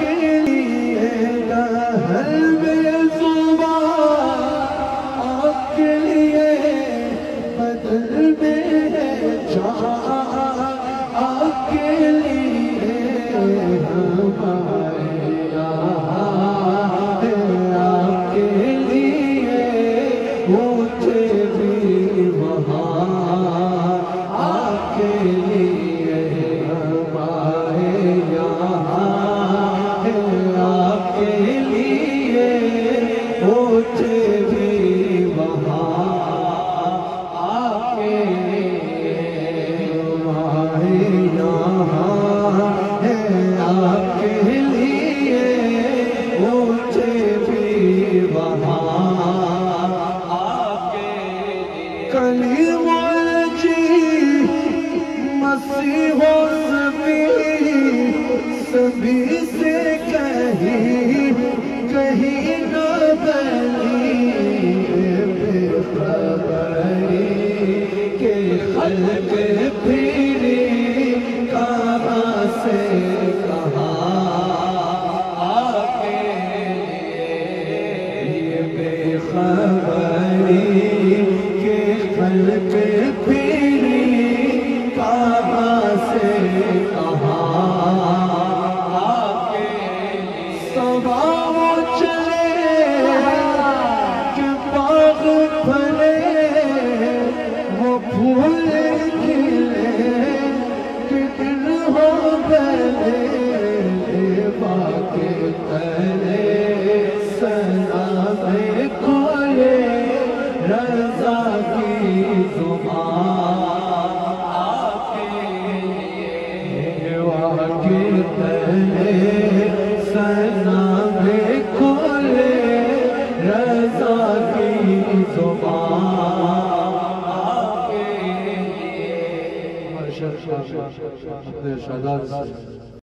کے لیے دہل میں زبان آپ کے لیے بدل میں ہے جان آپ کے لیے ہمارے یہاں آپ کے لیے اونچے بھی وہاں آپ کے لیے ہمارے یہاں آپ کے لیے اونچے بھی وہاں آپ کے لیے ہمارے یہاں آپ کے لیے اونچے بھی وہاں آپ کے لیے کلیم الجی مسیح و سبھی سے کہیں نہ بنی بے خبری کہ خلق پھری کہاں سے کہاں آپ کے لیے بے خبری کہ خلق پھری کہاں سے کہاں آپ کے صبا وہ چلے کہ باغ پھلے وہ پھول کھلے کہ دل ہو گلے باغ تلے سلام کھولے رضا کی زبان آپ کے لیے باغ تلے سلام کھولے رضا کی زبان آپ کے لیے